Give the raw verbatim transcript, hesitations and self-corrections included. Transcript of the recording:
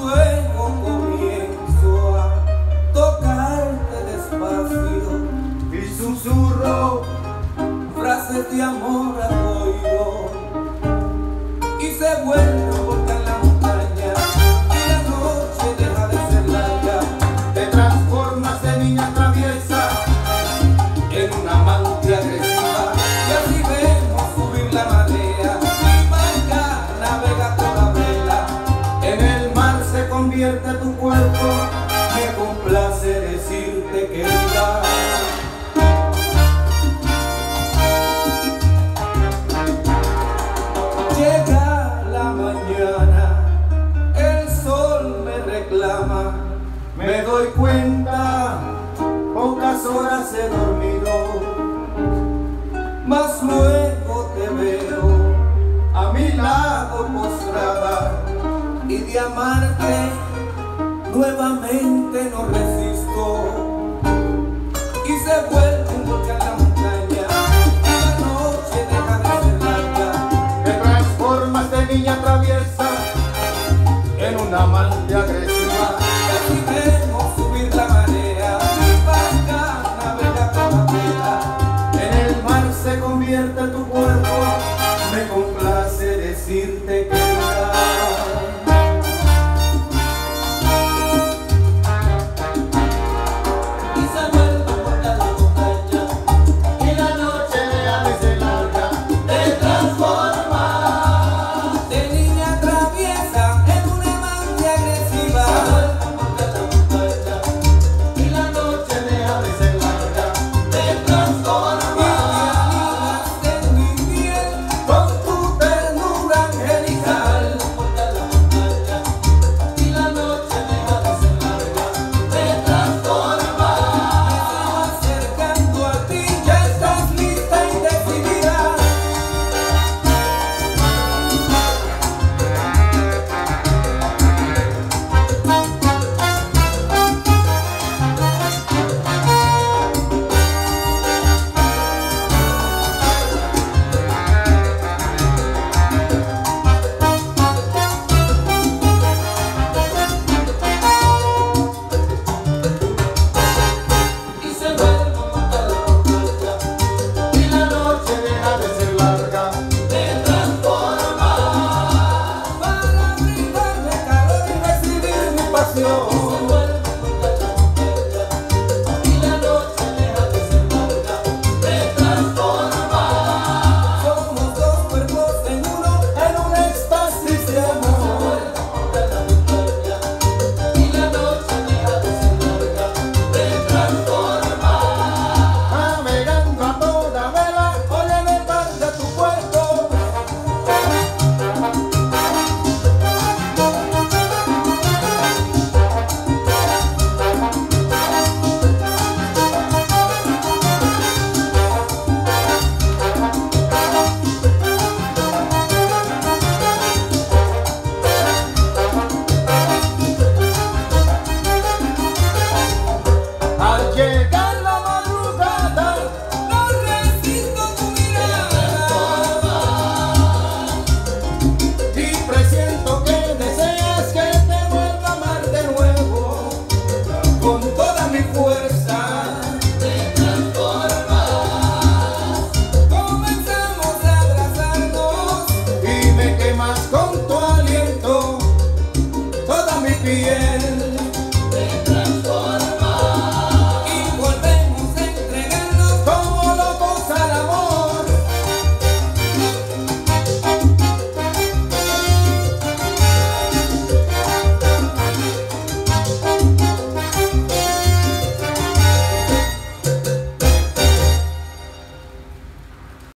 luego comienzo a tocarte despacio y susurro frases de amor a tu oído, y se vuelve a volcar la montaña y la noche deja de ser larga. Te transformas de niña traviesa en una amante agresiva, y así vemos subir la marea. Mi barca navega toda vela, en el mar se convierte tu cuerpo. Me complace decirte querida. Llega la mañana, el sol me reclama, me doy cuenta, pocas horas he dormido, mas luego te veo a mi lado postrada, y de amarte nuevamente no resisto, y se vuelve un volcán la montaña y la noche deja de ser larga. Te transformas de niña traviesa en una amante agresiva, y así vemos subir la marea. Mi barca navega toda vela, en el mar se convierte tu cuerpo. Me complace decirte que con tu aliento toda mi piel.